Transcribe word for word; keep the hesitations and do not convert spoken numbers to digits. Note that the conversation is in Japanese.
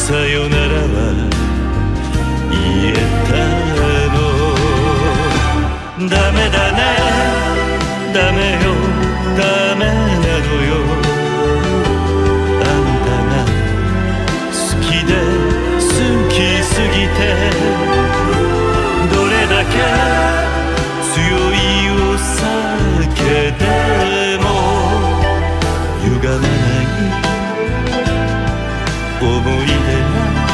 さよならは言えたの。ダメだね、ダメよ、ダメなのよ。あんたが好きで好きすぎて、どれだけ強いお酒でも歪まない思い出が